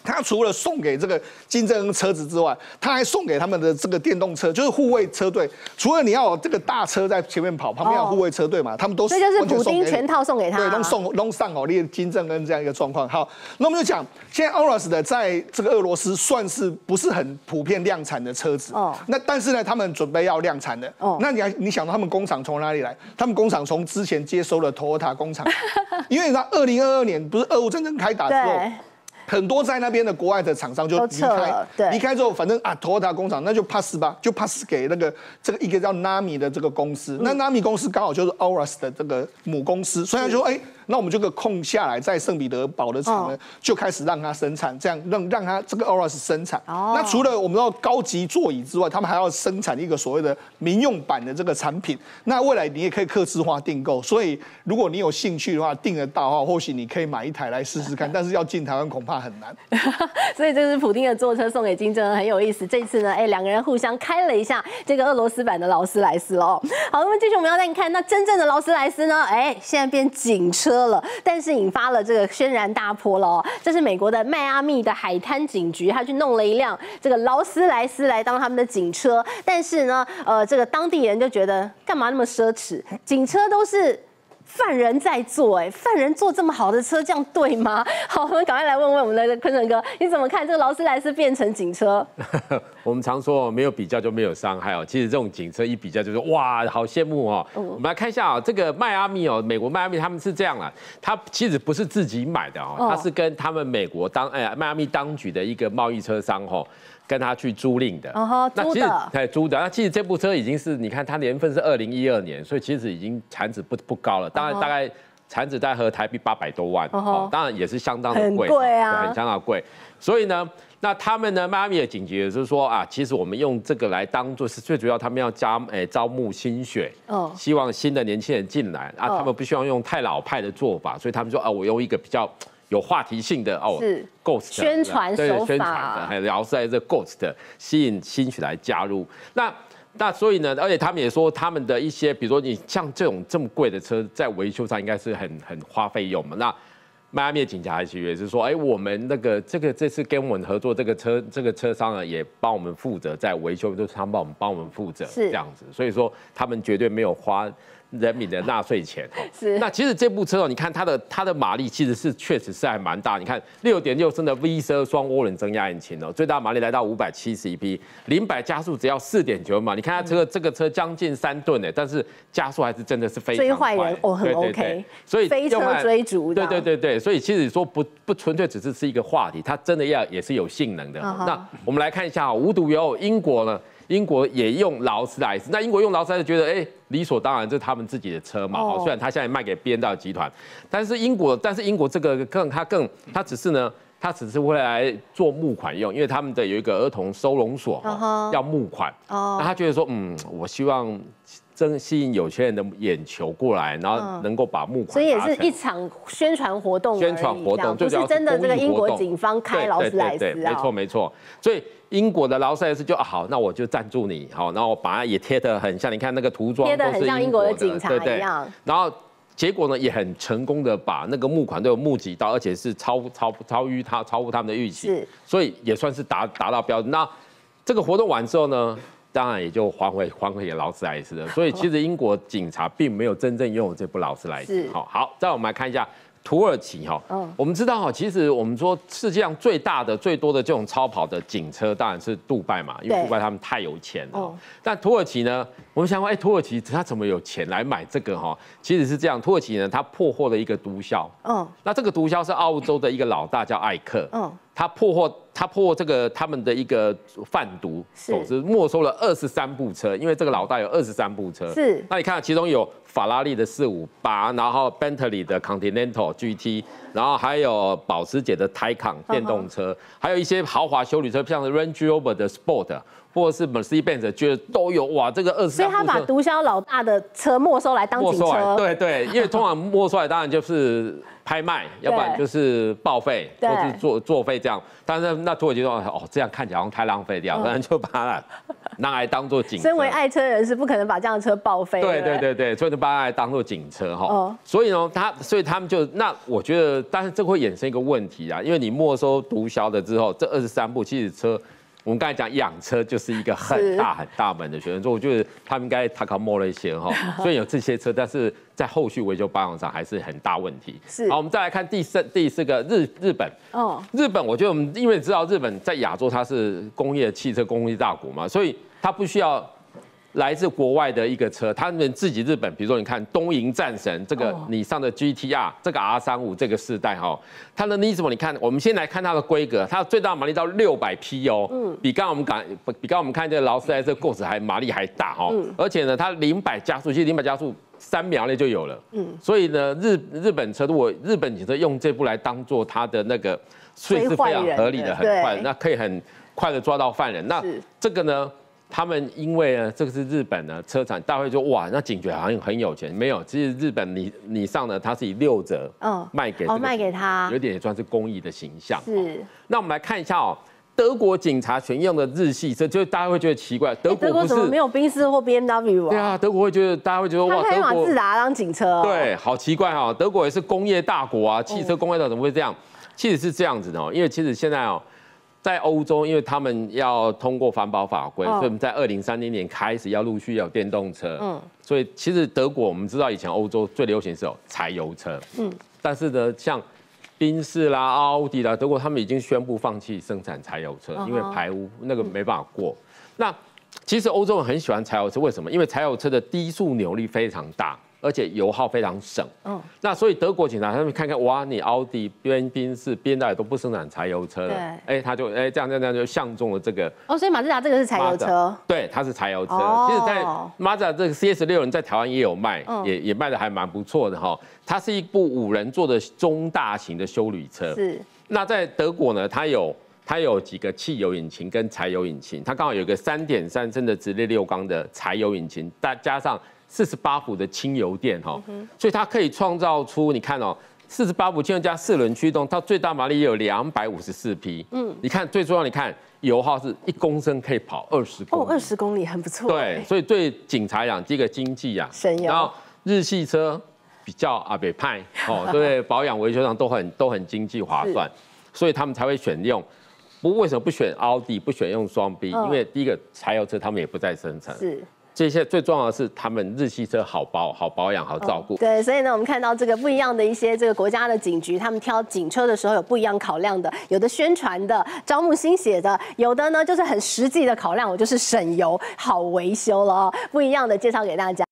他除了送给这个金正恩车子之外，他还送给他们的这个电动车，就是护卫车队。除了你要有这个大车在前面跑，旁边有护卫车队嘛，他们都这就是普丁全套送给他， 对，都送都上好，列金正恩这样一个状况。好，那我们就讲，现在 Aurus 的在这个俄罗斯算是不是很普遍量产的车子，哦，那但是呢，他们准备要量产的，哦，那你还你想到他们工厂从哪里来？他们工厂从之前接收了 Toyota 工厂，因为你知道，二零二二年不是俄乌战争开打之后。很多在那边的国外的厂商就离开，离开之后，反正啊，Toyota 工厂那就 pass 吧，就 pass 给那个这个一个叫 Nami 的这个公司。那 Nami 公司刚好就是 Aurus 的这个母公司，所以他就说，哎，那我们这个空下来，在圣彼得堡的厂呢，就开始让它生产，这样让让它这个 Aurus 生产。那除了我们知道高级座椅之外，他们还要生产一个所谓的民用版的这个产品。那未来你也可以客制化订购，所以如果你有兴趣的话，订得到的话，或许你可以买一台来试试看。但是要进台湾恐怕很难。 所以这是普丁的坐车送给金正恩，很有意思。这次呢，哎，两个人互相开了一下这个俄罗斯版的劳斯莱斯喽。好，那么继续我们要再看，那真正的劳斯莱斯呢？哎，现在变警车了，但是引发了这个轩然大波了哦。这是美国的迈阿密的海滩警局，他去弄了一辆这个劳斯莱斯来当他们的警车，但是呢，呃，这个当地人就觉得干嘛那么奢侈？警车都是犯人在坐，哎，犯人坐这么好的车，这样对吗？好，我们赶快来问问我们的坤城哥，你怎么看这个劳斯莱斯变成警车？ 我们常说没有比较就没有伤害哦。其实这种警车一比较就是哇，好羡慕哦。嗯、我们来看一下啊、哦，这个迈阿密哦，美国迈阿密他们是这样啦，他其实不是自己买的哦，他是跟他们美国当哎迈阿密当局的一个贸易车商哦。跟他去租赁的， 哦， 那其实哎租的，那其实这部车已经是你看它年份是二零一二年，所以其实已经产值不不高了，当然大概产值大概合台币八百多万，哦，当然也是相当的贵， 很贵啊， 很相当的贵，所以呢，那他们呢，迈阿密的警局也就是说啊，其实我们用这个来当做是最主要，他们要加哎招募新血，哦，希望新的年轻人进来啊，他们不希望用太老派的做法，所以他们说啊，我用一个比较。有话题性的哦 ，Ghost 宣传手法， 宣传的，还有劳斯莱斯 Ghost 吸引新血来加入。那那所以呢，而且他们也说，他们的一些，比如说你像这种这么贵的车，在维修上应该是很很花费用嘛。那迈阿密的警察局也是说，哎，我们那个这个这次跟我们合作这个车这个车商呢，也帮我们负责在维修，就是他们帮我们帮我们负责这样子。所以说他们绝对没有花。人民的纳税钱是。 那其实这部车哦，你看它的它的马力其实是确实是还蛮大。你看六点六升的 V 十二双涡轮增压引擎哦，最大马力来到五百七十匹，零百加速只要四点九秒。你看它这个这个车将近三吨哎，但是加速还是真的是非常快。 追坏人哦，很 OK。对对对所以飞车追逐。 对对对对，所以其实说不不纯粹只是是一个话题，它真的要也是有性能的。Uh-huh. 那我们来看一下无独有偶，英国呢？英国也用劳斯莱斯，那英国用劳斯莱斯觉得，哎、欸，理所当然，这是他们自己的车嘛。哦，虽然他现在卖给 B M W 集团，但是英国，但是英国这个更，他更，他只是呢，他只是会来做募款用，因为他们的有一个儿童收容所、uh-huh. 要募款。哦，那他觉得说，嗯，我希望。真吸引有钱人的眼球过来，然后能够把募款， 所以也是一场宣传活动， 宣传活动不是真的这个英国警方开劳斯莱斯啊， 没错没错。所以英国的劳斯莱斯就、啊、好，那我就赞助你，好，然后我把它也贴得很像，你看那个涂装贴得很像英国的警察一样， 然后结果呢也很成功的把那个募款都有募集到，而且是超超超于他超乎他们的预期，是，所以也算是达达到标准。那这个活动完之后呢？当然也就还回还回给劳斯莱斯了，所以其实英国警察并没有真正拥有这部劳斯莱斯。好，好，再我们来看一下土耳其哈。嗯，我们知道哈，其实我们说世界上最大的、最多的这种超跑的警车，当然是杜拜嘛，因为杜拜他们太有钱了。哦、但土耳其呢，我们想说，哎、欸，土耳其他怎么有钱来买这个哈？其实是这样，土耳其呢，他破获了一个毒枭。嗯，那这个毒枭是澳洲的一个老大，叫艾克。嗯。他破获，他破获这个他们的一个贩毒组织，没收了二十三部车，因为这个老大有二十三部车。是，那你看，其中有法拉利的四五八，然后 Bentley 的 Continental G T， 然后还有保时捷的 Taycan 电动车， uh-huh. 还有一些豪华休旅车，像是 Range Rover 的 Sport。或者是 Mercedes-Benz 觉得都有哇，这个二十三部车，所以他把毒枭老大的车没收来当警车， 对对，因为通常没收来当然就是拍卖，要不然就是报废或是作作废这样。但是那土耳其说哦，这样看起来好像太浪费掉，可能就把它拿来当做警车。 身为爱车人士，不可能把这样的车报废。 对对对对，所以就把它来当做警车哈。 哦所以呢，他所以他们就那我觉得，但是这会衍生一个问题啊，因为你没收毒枭的之后，这二十三部其实车。我们刚才讲养车就是一个很大很大门的学问，所以我觉得他们应该他靠摸了一些哈，虽然有这些车，但是在后续维修保养上还是很大问题。 是， 好，我们再来看第四第四个日日本。哦，日本，我觉得我们因为知道日本在亚洲它是工业汽车工业大国嘛，所以它不需要。来自国外的一个车，他们自己日本，比如说你看东瀛战神这个你上的 G T R， 这个 R 三十五这个世代哈，它的 Nismo 你看，我们先来看它的规格，它的最大马力到六百匹哦，嗯，比刚刚我们讲，比刚刚我们看这个劳斯莱斯 Ghost 还马力还大哈，嗯，而且呢，它零百加速，其实零百加速三秒内就有了，嗯，所以呢，日日本车如果日本警车用这部来当做它的那个税是非常合理的，很快，那可以很快的抓到犯人，那这个呢？他们因为呢，这个是日本的车厂，大家会说哇，那警觉好像很有钱，没有，其实日本你你上的它是以六折，嗯，卖给哦卖给他， 有点也算是公益的形象。 是， 那我们来看一下哦，德国警察选用的日系车，就大家会觉得奇怪，德国不是怎么没有宾士或 B M W 啊？ 对啊，德国会觉得大家会觉得哇， 德国马自达当警车， 对，好奇怪哈，德国也是工业大国啊，汽车工业大国怎么会这样？其实是这样子的哦，因为其实现在哦。在欧洲，因为他们要通过环保法规， oh. 所以我们在二零三零年开始要陆续有电动车。嗯，所以其实德国我们知道以前欧洲最流行是有柴油车。嗯，但是呢，像宾士啦、奥迪啦，德国他们已经宣布放弃生产柴油车， uh huh. 因为排污那个没办法过。那其实欧洲人很喜欢柴油车，为什么？因为柴油车的低速扭力非常大。而且油耗非常省，嗯，那所以德国警察他们看看，哇，你奥迪、宾宾士、B M W都不生产柴油车了，哎，他就哎这样这样这样就相中了这个。 哦，所以马自达这个是柴油车， 对，它是柴油车。哦、其实，在马自达这个 C S 六人在台湾也有卖，嗯、也也卖的还蛮不错的哈。它是一部五人座的中大型的休旅车。是。那在德国呢，它有它有几个汽油引擎跟柴油引擎，它刚好有一个三点三升的直列六缸的柴油引擎，再加上。四十八伏的轻油电哈，所以它可以创造出你看哦，四十八伏轻油加四轮驱动，它最大马力也有两百五十四匹。嗯，你看最重要，你看油耗是一公升可以跑二十公里。 哦，二十公里很不错。 对，所以对警察讲，第一个经济啊， 省油。 然后日系车比较阿北派哦，对，保养维修上都很都很经济划算，所以他们才会选用。不过为什么不选奥迪，不选用双 B？、嗯、因为第一个柴油车他们也不再生产。 是。 这些最重要的是，他们日系车好保、好保养、好照顾。 哦、对，所以呢，我们看到这个不一样的一些这个国家的警局，他们挑警车的时候有不一样考量的，有的宣传的、招募新血的，有的呢就是很实际的考量，我就是省油、好维修了哦。不一样的介绍给大家。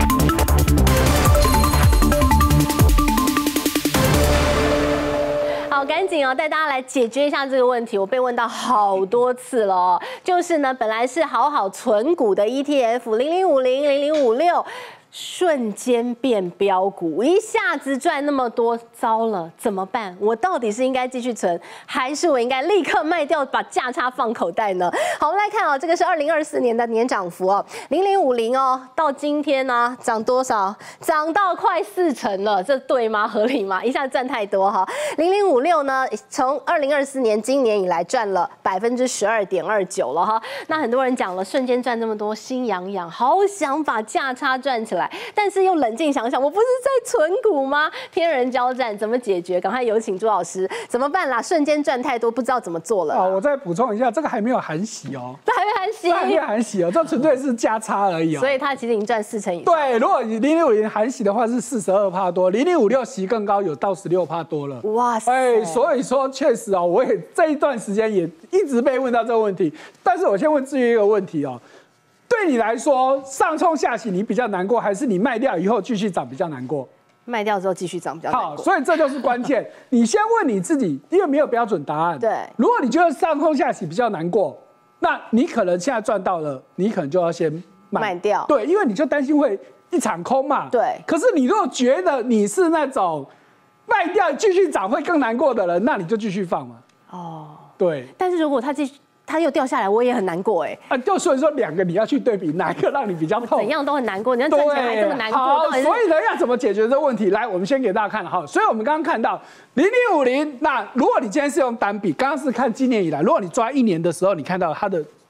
好，赶紧哦，带大家来解决一下这个问题。我被问到好多次了哦，就是呢，本来是好好存股的 E T F 零零五零、零零五六。瞬间变标股，一下子赚那么多，糟了，怎么办？我到底是应该继续存，还是我应该立刻卖掉，把价差放口袋呢？好，我们来看哦，这个是二零二四年的年涨幅哦，零零五零哦，到今天呢涨多少？涨到快四成了，这对吗？合理吗？一下赚太多哈。零零五六呢，从二零二四年今年以来赚了百分之十二点二九了哈。那很多人讲了，瞬间赚这么多，心痒痒，好想把价差赚起来。但是又冷静想想，我不是在存股吗？天人交战怎么解决？赶快有请朱老师，怎么办啦？瞬间赚太多，不知道怎么做了。 啊，我再补充一下，这个还没有含息哦， 这还没含息， 还没有含息哦，这纯粹是价差而已哦。 所以它其实已经赚四成以上。 对，如果你零零五零含息的话是四十二趴多，零零五六息更高，有到十六趴多了。哇塞！哎，所以说确实哦，我也这一段时间也一直被问到这个问题，但是我先问至于一个问题哦。对你来说，上冲下洗你比较难过，还是你卖掉以后继续涨比较难过？ 卖掉之后继续涨比较难过。 好，所以这就是关键。你先问你自己，因为没有标准答案。 对， 如果你觉得上冲下洗比较难过，那你可能现在赚到了，你可能就要先卖卖掉。 对，因为你就担心会一场空嘛。 对。 可是你如果觉得你是那种卖掉继续涨会更难过的人，那你就继续放嘛。哦。对。 但是如果他继续。它又掉下来，我也很难过哎。 啊，就所以说两个你要去对比，哪一个让你比较痛？ 怎样都很难过，你要赚钱还这么难过。 好，所以呢，要怎么解决这个问题？来，我们先给大家看哈。所以我们刚刚看到零零五零，那如果你今天是用单笔，刚刚是看今年以来，如果你抓一年的时候，你看到它的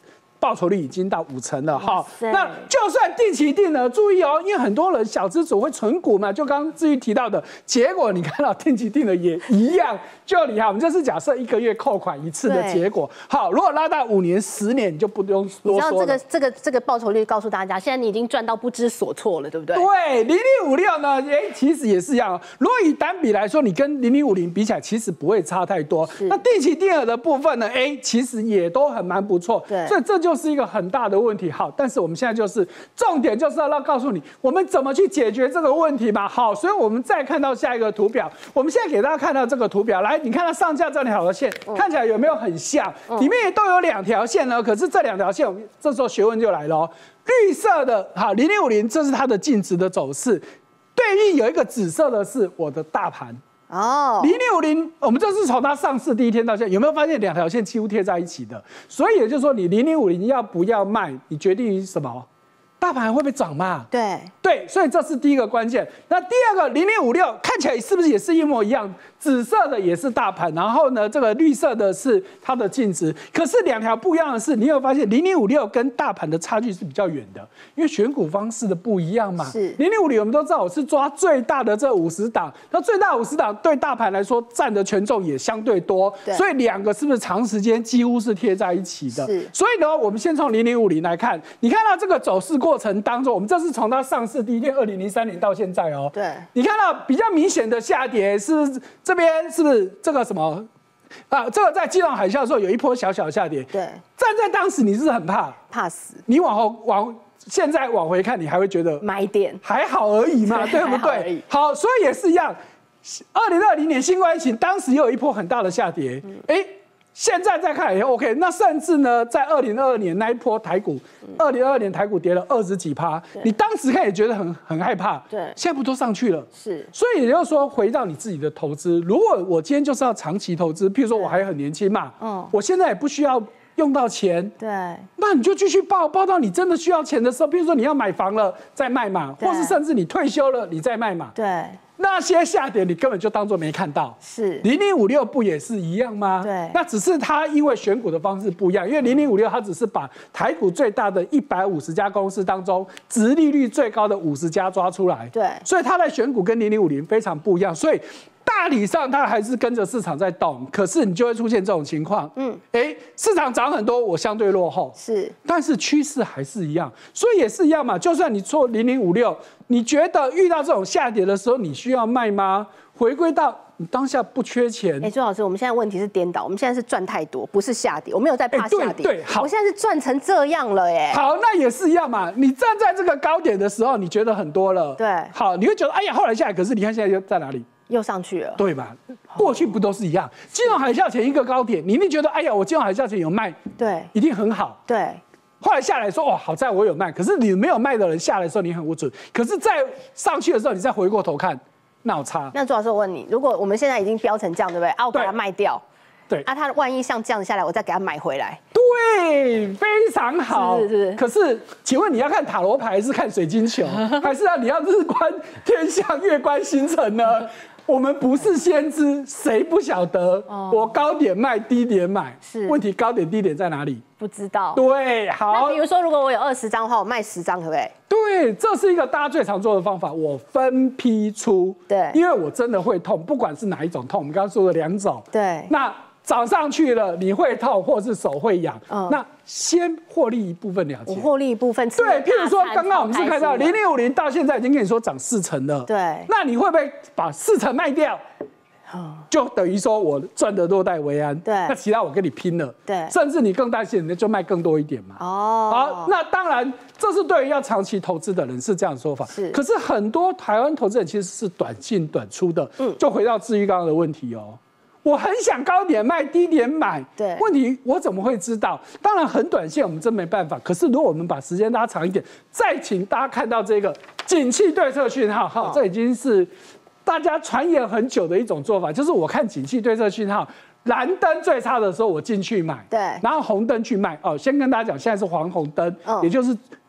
报酬率已经到五成了哈。那就算定期定额，注意哦，因为很多人小资主会存股嘛，就刚刚至于提到的，结果你看到定期定额也一样，就你看我们这是假设一个月扣款一次的结果。好，如果拉到五年、十年，你就不用多说了。 你知道这个这个这个报酬率告诉大家，现在你已经赚到不知所措了，对不对？ 对，零零五六呢，哎，其实也是一样。如果以单笔来说，你跟零零五零比起来，其实不会差太多。那定期定额的部分呢，哎，其实也都很蛮不错。 对， 所以这就是一个很大的问题。好，但是我们现在就是重点就是要告诉你，我们怎么去解决这个问题嘛。好，所以我们再看到下一个图表，我们现在给大家看到这个图表，来，你看它上下这两条线，嗯、看起来有没有很像？嗯、里面也都有两条线呢，可是这两条线，我们这时候学问就来了哦。绿色的，好，零零五零，这是它的净值的走势，对应有一个紫色的是我的大盘。哦，零零五零，我们这是从它上市第一天到现在，有没有发现两条线几乎贴在一起的？所以也就是说，你零零五零要不要卖，你决定于什么？大盘会不会涨嘛？ 对对，所以这是第一个关键。那第二个零零五六看起来是不是也是一模一样？紫色的也是大盘，然后呢，这个绿色的是它的净值。可是两条不一样的是，你有发现零零五六跟大盘的差距是比较远的，因为选股方式的不一样嘛。 是零零五零我们都知道，我是抓最大的这五十档，那最大五十档对大盘来说占的权重也相对多，所以两个是不是长时间几乎是贴在一起的？ 是。 所以呢，我们先从零零五零来看，你看到这个走势过程当中，我们这是从它上市第一天二零零三年到现在哦。 对。 你看到比较明显的下跌是不是这边是不是这个什么啊？这个在金融海啸的时候有一波小小下跌。 对。 站在当时你是很怕， 怕死。 你往后往现在往回看，你还会觉得买点还好而已嘛，对不对？好，所以也是一样。二零二零年新冠疫情当时也有一波很大的下跌，哎、嗯。现在再看也 OK， 那甚至呢，在二零二二年那一波台股，二零二二年台股跌了二十几趴，你当时看也觉得很很害怕， 对， 现在不都上去了？ 是， 所以也就是说，回到你自己的投资，如果我今天就是要长期投资，譬如说我还很年轻嘛，嗯，我现在也不需要用到钱， 对， 那你就继续抱，抱到你真的需要钱的时候，譬如说你要买房了再卖嘛，或是甚至你退休了你再卖嘛， 对。 那些下跌你根本就当作没看到， 是零零五六不也是一样吗？ 对， 那只是它因为选股的方式不一样，因为零零五六它只是把台股最大的一百五十家公司当中，殖利率最高的五十家抓出来， 对， 所以它的选股跟零零五零非常不一样，所以大体上它还是跟着市场在动，可是你就会出现这种情况，嗯，哎，市场涨很多，我相对落后， 是， 但是趋势还是一样，所以也是一样嘛，就算你做零零五六。你觉得遇到这种下跌的时候，你需要卖吗？回归到你当下不缺钱。 哎，朱老师，我们现在问题是颠倒，我们现在是赚太多，不是下跌，我没有在怕下跌。 对，好， 我现在是赚成这样了，哎。 好，那也是一样嘛。你站在这个高点的时候，你觉得很多了， 对。 好，你会觉得哎呀，后来下来，可是你看现在又在哪里？ 又上去了， 对吧？过去不都是一样？金融海啸前一个高点，你一定觉得哎呀，我金融海啸前有卖， 对， 一定很好， 对。 后来下来说，哦，好在我有卖，可是你没有卖的人下来的时候你很无准，可是再上去的时候你再回过头看，那有差。 那朱老师，我问你，如果我们现在已经飙成这样，对不对？啊，我把它卖掉， 对， 啊，它万一像这样下来，我再给它买回来， 对，非常好。 是是是。 可是，请问你要看塔罗牌，还是看水晶球，还是要你要日观天象、月观星辰呢？我们不是先知，谁不晓得？哦、我高点卖，低点买， 是问题。高点低点在哪里？ 不知道。 对，好。 那比如说，如果我有二十张的话，我卖十张，可不可以？ 对，这是一个大家最常做的方法。我分批出， 对， 因为我真的会痛，不管是哪一种痛，我们刚刚说的两种， 对。 那涨上去了，你会痛，或是手会痒，嗯、那先获利一部分了结。 我获利一部分。 对，譬如说，刚刚我们是看到零零五零到现在已经跟你说涨四成了， 对。 那你会不会把四成卖掉？就等于说我赚得落袋为安， 对， 那其他我跟你拼了， 对， 甚至你更担心，你就卖更多一点嘛。 哦， 好，那当然，这是对于要长期投资的人是这样说法。 是， 可是很多台湾投资人其实是短进短出的。嗯，就回到至于刚刚的问题哦，我很想高点卖，低点买， 对， 问题我怎么会知道？当然很短线，我们真没办法。可是如果我们把时间拉长一点，再请大家看到这个景气对策讯号，哈，这已经是。大家传言很久的一种做法，就是我看景气对策讯号，蓝灯最差的时候我进去买， 对， 然后红灯去卖。哦，先跟大家讲，现在是黄红灯，嗯、也就是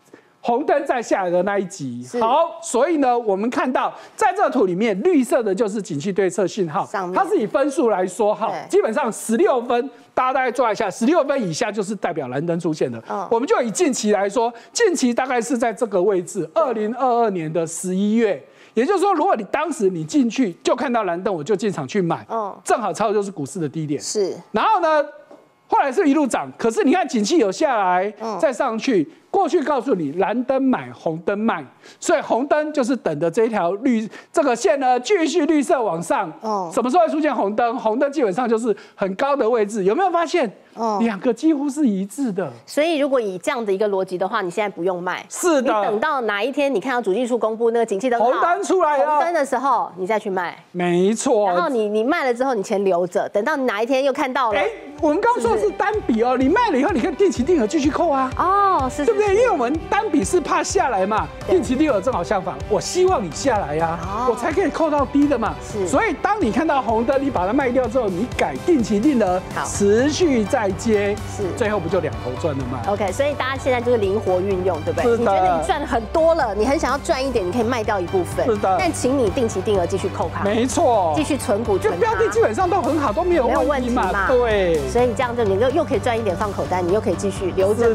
红灯在下来的那一集。好，所以呢，我们看到在这图里面，绿色的就是景气对策讯号，它是以分数来说，哈，基本上十六分。大家大概抓一下，十六分以下就是代表蓝灯出现了。嗯、我们就以近期来说，近期大概是在这个位置，二零二二年的十一月。也就是说，如果你当时你进去就看到蓝灯，我就进场去买，嗯，正好超就是股市的低点。 是。然后呢，后来是一路涨，可是你看景气有下来，嗯、再上去。过去告诉你蓝灯买，红灯卖，所以红灯就是等着这条绿这个线呢继续绿色往上。哦，什么时候会出现红灯？红灯基本上就是很高的位置，有没有发现？哦，两个几乎是一致的。 所以如果以这样的一个逻辑的话，你现在不用卖。 是的。 你等到哪一天你看到主计处公布那个景气灯红灯出来了， 红灯的时候，你再去卖。 没错。 然后你你卖了之后，你钱留着，等到你哪一天又看到了。哎， 我们刚刚说的是单笔哦，你卖了以后，你可以定期定额继续扣啊。 哦，是， 对不对？因为我们单笔是怕下来嘛，定期定额正好相反，我希望你下来呀、啊，哦、我才可以扣到低的嘛。是，所以当你看到红灯，你把它卖掉之后，你改定期定额，持续再接，是，最后不就两头赚了吗 ？OK， 所以大家现在就是灵活运用，对不对？你觉得你赚很多了，你很想要赚一点，你可以卖掉一部分，是的。但请你定期定额继续扣卡， 没错， 继续存股， 就标的基本上都很好，都没有问题嘛。对， 所以这样就你又又可以赚一点放口袋，你又可以继续留着。